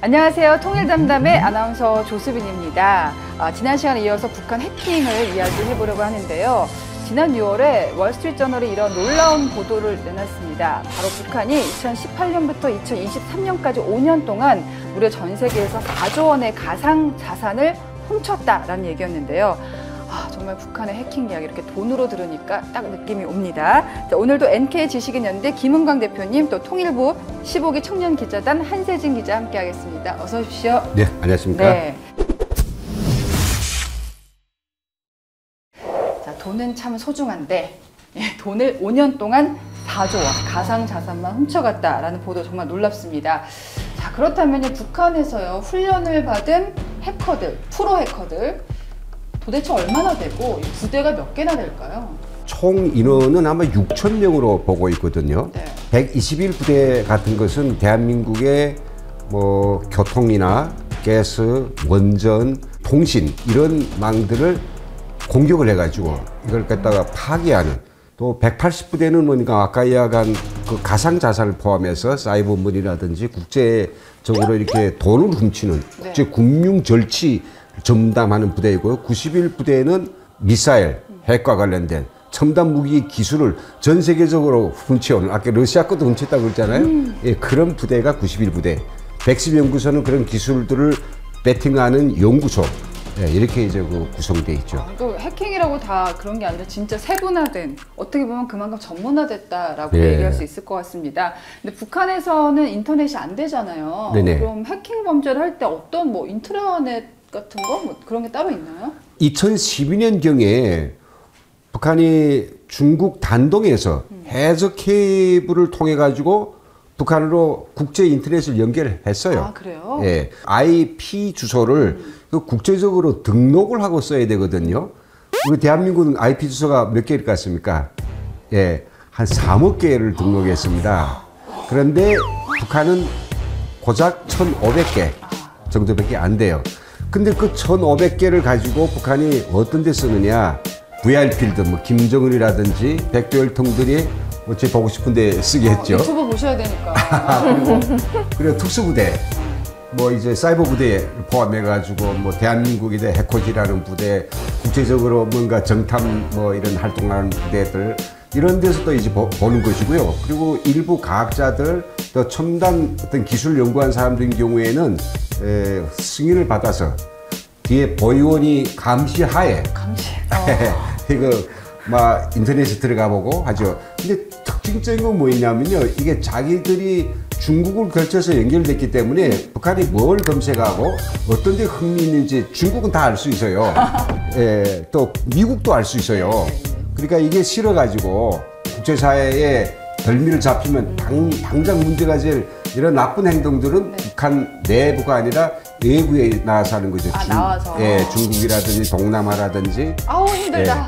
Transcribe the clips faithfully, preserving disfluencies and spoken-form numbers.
안녕하세요. 통일담담의 아나운서 조수빈입니다. 아, 지난 시간에 이어서 북한 해킹을 이야기해보려고 하는데요. 지난 유월에 월스트리트저널이 이런 놀라운 보도를 내놨습니다. 바로 북한이 이천십팔 년부터 이천이십삼 년까지 오 년 동안 무려 전 세계에서 사조 원의 가상 자산을 훔쳤다라는 얘기였는데요. 아, 정말 북한의 해킹 이야기 이렇게 돈으로 들으니까 딱 느낌이 옵니다. 자, 오늘도 엔케이 지식인연대 김은광 대표님, 또 통일부 십오 기 청년 기자단 한세진 기자 함께하겠습니다. 어서 오십시오. 네, 안녕하십니까. 네. 자, 돈은 참 소중한데 예, 돈을 오 년 동안 사조 원 가상 자산만 훔쳐갔다라는 보도 정말 놀랍습니다. 자, 그렇다면 북한에서요 훈련을 받은 해커들, 프로 해커들 도대체 얼마나 되고 부대가 몇 개나 될까요? 총 인원은 아마 육천 명으로 보고 있거든요. 네. 백이십일 부대 같은 것은 대한민국의 뭐 교통이나 가스, 원전, 통신 이런 망들을 공격을 해가지고 이걸 갖다가 파괴하는, 또 백팔십 부대는 뭐니까 아까 이야기한 그 가상 자산을 포함해서 사이버머니라든지 국제적으로 이렇게 돈을 훔치는 국제 금융 절취 전담하는 부대이고요. 구십일 부대는 미사일, 핵과 관련된 첨단 무기 기술을 전 세계적으로 훔쳐오는, 아까 러시아 것도 훔쳤다고 그랬잖아요. 음. 예, 그런 부대가 구십일 부대. 백십 연구소는 그런 기술들을 배팅하는 연구소. 예, 이렇게 이제 그 구성되어 있죠. 아, 또 해킹이라고 다 그런 게 아니라 진짜 세분화된, 어떻게 보면 그만큼 전문화됐다라고 예. 얘기할 수 있을 것 같습니다. 근데 북한에서는 인터넷이 안 되잖아요. 네네. 그럼 해킹 범죄를 할 때 어떤 뭐 인트라넷 같은 거? 뭐 그런 게 따로 있나요? 이천십이 년경에 북한이 중국 단동에서 음. 해저 케이블을 통해 가지고 북한으로 국제 인터넷을 연결했어요. 아, 그래요? 예, 아이피 주소를 음. 그 국제적으로 등록을 하고 써야 되거든요. 우리 대한민국은 아이피 주소가 몇 개일 것 같습니까? 예, 한 삼억 개를 등록했습니다. 그런데 북한은 고작 천오백 개 정도밖에 안 돼요. 근데 그 천오백 개를 가지고 북한이 어떤 데 쓰느냐, 브이아이피들, 뭐 김정은이라든지 백두혈통들이 뭐 제 보고 싶은데 쓰게 했죠. 어, 유튜브 보셔야 되니까. 그리고, 그리고 특수부대, 뭐 이제 사이버 부대 포함해가지고 뭐 대한민국이대 해코지라는 부대, 국제적으로 뭔가 정탐 뭐 이런 활동하는 부대들, 이런 데서도 이제 보, 보는 것이고요. 그리고 일부 과학자들, 또 첨단 어떤 기술 연구한 사람들인 경우에는 에, 승인을 받아서 뒤에 보위원이 감시하에 감시. 어. 이거 막 인터넷에 들어가 보고 하죠. 근데 특징적인 건 뭐냐면요, 이게 자기들이 중국을 거쳐서 연결됐기 때문에 북한이 뭘 검색하고 어떤 데 흥미 있는지 중국은 다 알 수 있어요. 예, 또 미국도 알 수 있어요. 그러니까 이게 싫어가지고 국제사회에 덜미를 잡히면 당, 당장 문제가 될 이런 나쁜 행동들은 네. 북한 내부가 아니라 외부에 나와서 하는 거죠. 아, 중, 나와서. 예, 중국이라든지 동남아라든지. 아우, 힘들다.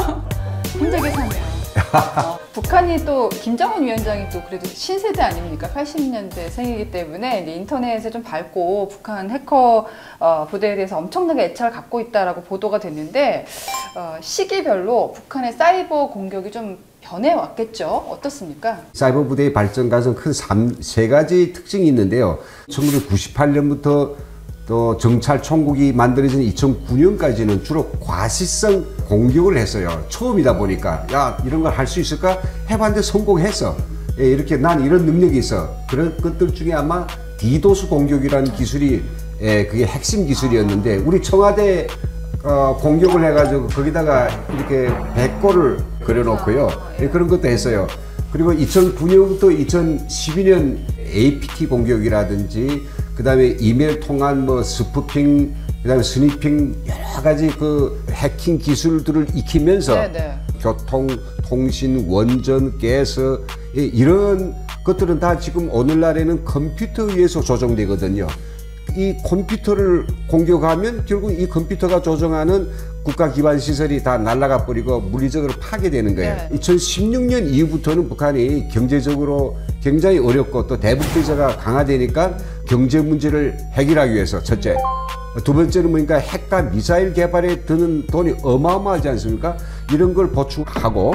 예. 힘들게 사네요. 어, 북한이 또 김정은 위원장이 또 그래도 신세대 아닙니까? 팔십 년대 생이기 때문에 이제 인터넷에 좀 밝고 북한 해커 어, 부대에 대해서 엄청나게 애착을 갖고 있다라고 보도가 됐는데 어, 시기별로 북한의 사이버 공격이 좀 변해왔겠죠? 어떻습니까? 사이버 부대의 발전 가서 큰 세 가지 특징이 있는데요. 천구백구십팔 년부터 또 정찰 총국이 만들어진 이천구 년까지는 주로 과시성 공격을 했어요. 처음이다 보니까 야, 이런 걸 할 수 있을까? 해봤는데 성공했어. 예, 이렇게 난 이런 능력이 있어. 그런 것들 중에 아마 디도스 공격이라는 기술이 예, 그게 핵심 기술이었는데, 우리 청와대 어, 공격을 해가지고 거기다가 이렇게 백골을 그려놓고요. 예, 그런 것도 했어요. 그리고 이천구 년부터 이천십이 년 에이피티 공격이라든지, 그 다음에 이메일 통한 뭐 스푸핑, 그 다음에 스니핑, 여러 가지 그 해킹 기술들을 익히면서 네네. 교통, 통신, 원전, 가스, 예, 이런 것들은 다 지금 오늘날에는 컴퓨터 위에서 조정되거든요. 이 컴퓨터를 공격하면 결국 이 컴퓨터가 조정하는 국가 기반 시설이 다 날아가 버리고 물리적으로 파괴되는 거예요. 네. 이천십육 년 이후부터는 북한이 경제적으로 굉장히 어렵고 또 대북 제재가 강화되니까 경제 문제를 해결하기 위해서 첫째, 두 번째는 뭐니까 핵과 미사일 개발에 드는 돈이 어마어마하지 않습니까? 이런 걸 보충하고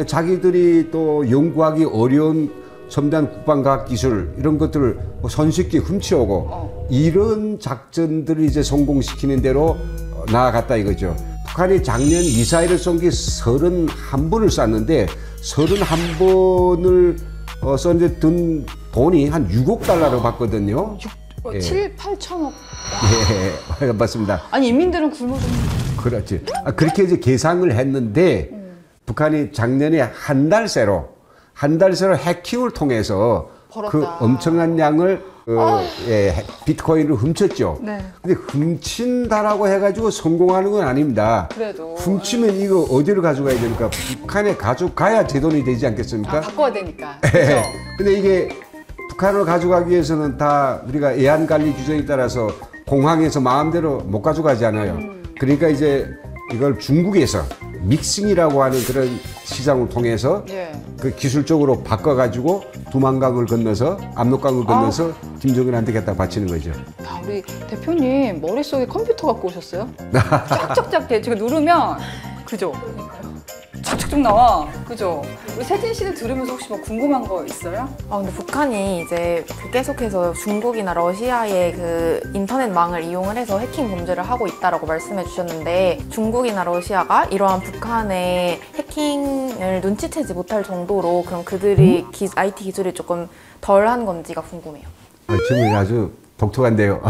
자기들이 또 연구하기 어려운 첨단 국방과학 기술 이런 것들을 손쉽게 훔쳐오고 이런 작전들을 이제 성공시키는 대로 나아갔다 이거죠. 북한이 작년 미사일을 쏜 게 서른한 번을 쐈는데 서른한 번을 어, 쏜데 든 돈이 한 육억 달러로 받거든요. 육, 예. 칠, 팔천억. 예, 맞습니다. 아니 인민들은 굶어 죽는. 그렇지. 아, 그렇게 이제 계산을 했는데 음. 북한이 작년에 한 달 새로 한 달 새로 해킹을 통해서 벌었다. 그 엄청난 양을 어, 예, 비트코인을 훔쳤죠. 네. 근데 훔친다라고 해가지고 성공하는 건 아닙니다. 그래도 훔치면 이거 어디로 가져가야 되니까 북한에 가져가야 제 돈이 되지 않겠습니까? 아, 바꿔야 되니까. 예. 근데 이게 북한으로 가져가기 위해서는 다 우리가 애완관리 규정에 따라서 공항에서 마음대로 못 가져가지 않아요. 음. 그러니까 이제 이걸 중국에서 믹싱이라고 하는 그런 시장을 통해서 예. 그 기술적으로 바꿔가지고 두만강을 건너서 압록강을 건너서 아. 김정은한테 갖다 바치는 거죠. 아, 우리 대표님 머릿속에 컴퓨터 갖고 오셨어요? 쫙쫙쫙 돼. 지금 누르면 그죠? 쫙쫙쫙 나와. 그죠? 우리 세진 씨는 들으면서 혹시 뭐 궁금한 거 있어요? 아 근데 북한이 이제 계속해서 중국이나 러시아의 그 인터넷망을 이용을 해서 해킹 범죄를 하고 있다라고 말씀해 주셨는데 중국이나 러시아가 이러한 북한의 해킹을 눈치채지 못할 정도로 그럼 그들이 기, 아이티 기술이 조금 덜한 건지가 궁금해요. 아, 질문이 아주 독특한데요.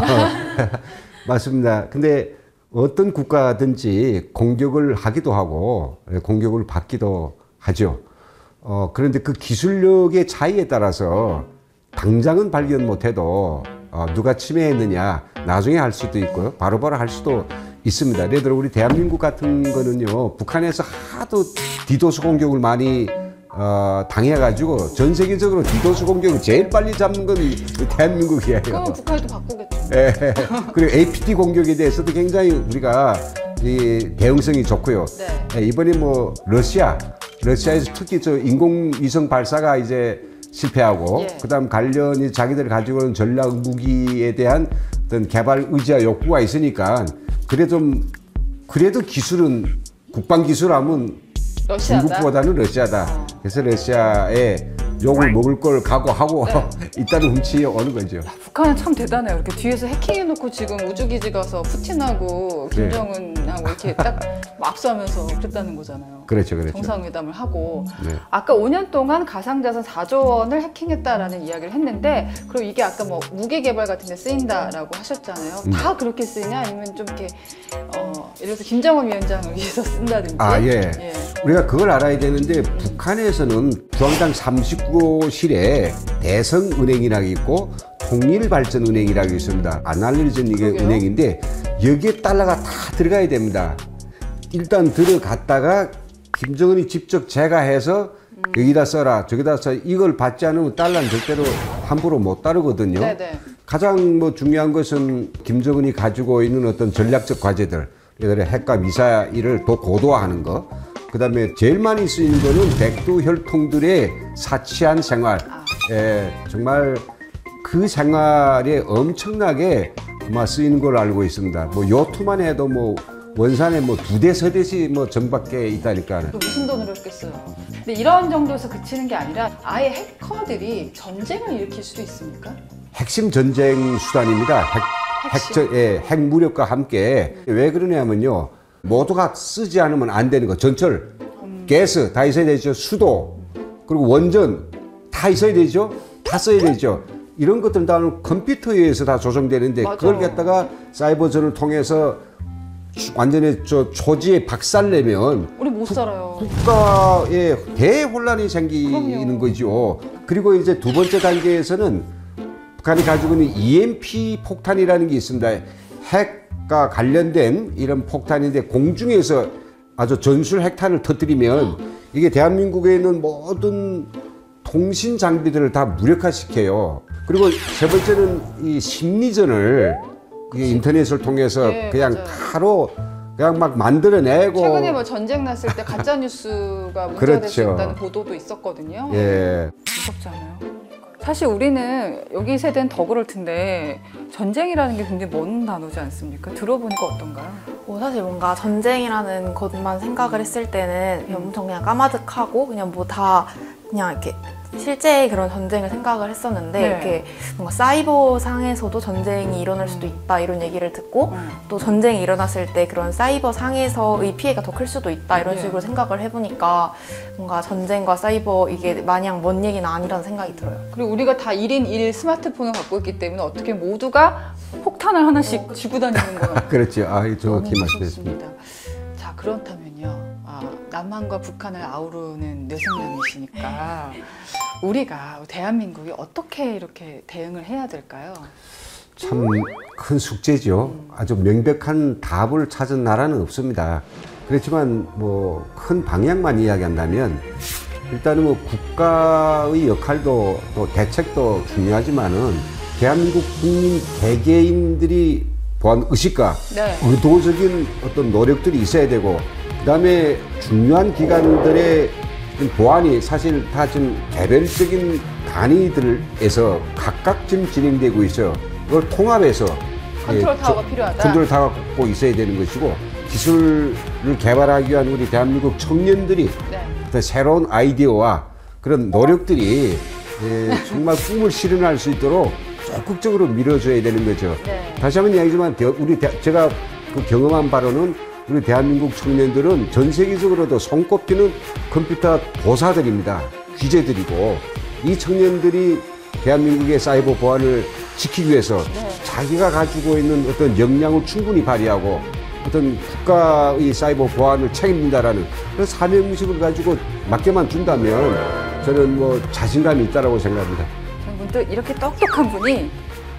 맞습니다. 근데 어떤 국가든지 공격을 하기도 하고 공격을 받기도 하죠. 어, 그런데 그 기술력의 차이에 따라서 당장은 발견 못해도 어, 누가 침해했느냐 나중에 할 수도 있고요. 바로바로 할 수도 있습니다. 예를 들어 우리 대한민국 같은 거는요. 북한에서 하도 디도스 공격을 많이 어, 당해가지고 전 세계적으로 디도스 공격을 제일 빨리 잡는 건 대한민국이에요. 그럼 북한이 또 바꾸겠죠. 예. 그리고 에이피티 공격에 대해서도 굉장히 우리가 이 대응성이 좋고요. 네. 예, 이번에 뭐 러시아, 러시아에서 특히 저 인공위성 발사가 이제 실패하고 예. 그다음 관련이 자기들이 가지고 있는 전략 무기에 대한 어떤 개발 의지와 욕구가 있으니까 그래도 좀 그래도 기술은 국방 기술하면 러시아다? 중국보다는 러시아다. 어. 그래서 러시아에 욕을 먹을 걸 각오하고 네. 일단은 훔치 오는 거죠. 야, 북한은 참 대단해요. 이렇게 뒤에서 해킹해놓고 지금 우주기지 가서 푸틴하고 김정은하고 네. 이렇게 딱 압수하면서 그랬다는 거잖아요. 그렇죠, 그렇죠. 정상회담을 하고. 네. 아까 오 년 동안 가상자산 사조 원을 해킹했다라는 이야기를 했는데 그럼 이게 아까 뭐 무기 개발 같은 데 쓰인다라고 하셨잖아요. 음. 다 그렇게 쓰이냐? 아니면 좀 이렇게 어, 예를 들어서 김정은 위원장을 위해서 쓴다든지. 아, 예. 예. 우리가 그걸 알아야 되는데 북한에서는 중앙당 삼십구 호실에 대성은행이라고 있고 통일발전은행이라고 있습니다. 안 알려진 이게 그러게요? 은행인데 여기에 달러가 다 들어가야 됩니다. 일단 들어갔다가 김정은이 직접 제가해서 음. 여기다 써라 저기다 써 이걸 받지 않으면 달러는 절대로 함부로 못 따르거든요. 네네. 가장 뭐 중요한 것은 김정은이 가지고 있는 어떤 전략적 과제들 예를 들어 핵과 미사일을 더 고도화하는 거 그 다음에 제일 많이 쓰이는 거는 백두 혈통들의 사치한 생활. 아. 예, 정말 그 생활에 엄청나게 아마 쓰이는 걸로 알고 있습니다. 뭐 요트만 해도 뭐 원산에 뭐 두 대, 세 대씩 뭐 정밖에 있다니까. 무슨 돈으로 했겠어요. 근데 이런 정도에서 그치는 게 아니라 아예 해커들이 전쟁을 일으킬 수도 있습니까? 핵심 전쟁 수단입니다. 핵, 핵, 예, 핵 무력과 함께. 음. 왜 그러냐면요. 모두가 쓰지 않으면 안 되는 거. 전철, 음. 가스 다 있어야 되죠. 수도, 그리고 원전 다 있어야 되죠. 다 써야 되죠. 이런 것들은 다 컴퓨터에 의해서 다 조정되는데 맞아. 그걸 갖다가 사이버전을 통해서 완전히 저 초지에 박살내면 우리 못 살아요. 국가에 대혼란이 생기는 그럼요. 거죠. 그리고 이제 두 번째 단계에서는 북한이 가지고 있는 이엠피 폭탄이라는 게 있습니다. 핵과 관련된 이런 폭탄인데 공중에서 아주 전술 핵탄을 터뜨리면 이게 대한민국에 있는 모든 통신 장비들을 다 무력화시켜요. 그리고 세 번째는 이 심리전을 이 인터넷을 통해서 네, 그냥 맞아요. 바로 그냥 막 만들어내고 최근에 뭐 전쟁 났을 때 가짜 뉴스가 문제가 그렇죠. 될 수 있다는 보도도 있었거든요. 예. 무섭지 않아요? 사실 우리는 여기 세대는 더 그럴 텐데 전쟁이라는 게 굉장히 먼 단어지 않습니까? 들어보니까 어떤가요? 뭐 사실 뭔가 전쟁이라는 것만 생각을 했을 때는 엄청 그냥 까마득하고 그냥 뭐 다 그냥 이렇게 실제 그런 전쟁을 생각을 했었는데 네. 이렇게 뭔가 사이버 상에서도 전쟁이 일어날 수도 있다 이런 얘기를 듣고 음. 또 전쟁이 일어났을 때 그런 사이버 상에서의 피해가 더 클 수도 있다 이런 네. 식으로 생각을 해보니까 뭔가 전쟁과 사이버 이게 마냥 먼 얘기는 아니라는 생각이 들어요. 그리고 우리가 다 일 인 일 스마트폰을 갖고 있기 때문에 어떻게 모두가 폭탄을 하나씩 쥐고 다니는 거예요. 그렇죠. 아, 너무 정확히 말씀했습니다. 무섭습니다. 자, 그렇다면요. 아, 남한과 북한을 아우르는 뇌생남이시니까 우리가 대한민국이 어떻게 이렇게 대응을 해야 될까요? 참 큰 숙제죠. 아주 명백한 답을 찾은 나라는 없습니다. 그렇지만 뭐 큰 방향만 이야기한다면 일단은 뭐 국가의 역할도 또 대책도 중요하지만은 대한민국 국민 개개인들이 보안 의식과 네. 의도적인 어떤 노력들이 있어야 되고, 그다음에 중요한 기관들의 보안이 사실 다 지금 개별적인 단위들에서 각각 지금 진행되고 있어요. 이걸 통합해서 컨트롤 예, 타워가 저- 필요하다. 컨트롤 타워가 꼭 있어야 되는 것이고, 기술을 개발하기 위한 우리 대한민국 청년들이 네. 어떤 새로운 아이디어와 그런 노력들이 예, 정말 꿈을 실현할 수 있도록 적극적으로 밀어줘야 되는 거죠. 네. 다시 한번 이야기지만 대- 우리 대- 제가 그 경험한 바로는 우리 대한민국 청년들은 전 세계적으로도 손꼽히는 컴퓨터 도사들입니다. 귀재들이고, 이 청년들이 대한민국의 사이버 보안을 지키기 위해서 네. 자기가 가지고 있는 어떤 역량을 충분히 발휘하고 어떤 국가의 사이버 보안을 책임진다라는 그런 사명의식을 가지고 맡겨만 준다면 저는 뭐 자신감이 있다라고 생각합니다. 저는 문득 이렇게 똑똑한 분이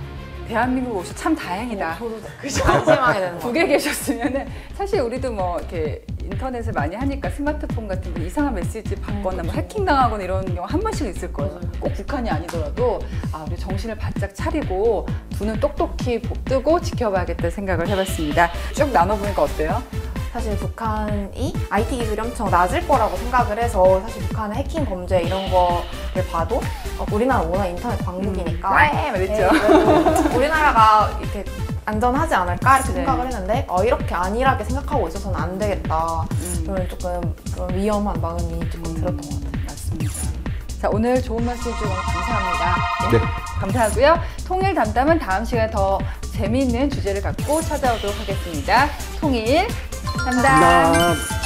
대한민국 오셔 참 다행이다. 그죠? 안심하게 되는 거 북에 계셨으면은 사실 우리도 뭐 이렇게 인터넷을 많이 하니까 스마트폰 같은 데 이상한 메시지 받거나 뭐 해킹 당하거나 이런 경우 한 번씩 있을 거예요. 꼭 북한이 아니더라도 아 우리 정신을 바짝 차리고 두 눈 똑똑히 뜨고 지켜봐야겠다 생각을 해봤습니다. 쭉 나눠보니까 어때요? 사실 북한이 아이티 기술이 엄청 낮을 거라고 생각을 해서 사실 북한의 해킹 범죄 이런 거를 봐도 어, 우리나라 워낙 인터넷 강국이니까 와 그랬죠. 네, 우리나라가 이렇게 안전하지 않을까 이렇게 네. 생각을 했는데 어, 이렇게 안일하게 생각하고 있어서는 안 되겠다. 음. 저는 조금 그런 위험한 마음이 조금 들었던 것 같아요. 맞습니다. 자 오늘 좋은 말씀 해주셔서 감사합니다. 네. 감사하고요. 통일 담담은 다음 시간에 더 재미있는 주제를 갖고 찾아오도록 하겠습니다. 통일 담담. 감사합니다.